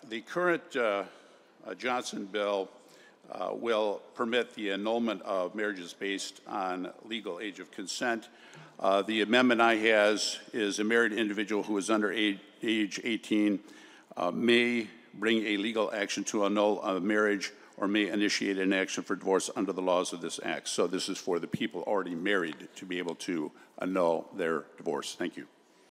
The current Johnson bill will permit the annulment of marriages based on legal age of consent. The amendment I has is a married individual who is under age 18 may bring a legal action to annul a marriage or may initiate an action for divorce under the laws of this act. So this is for the people already married to be able to annul their divorce. Thank you.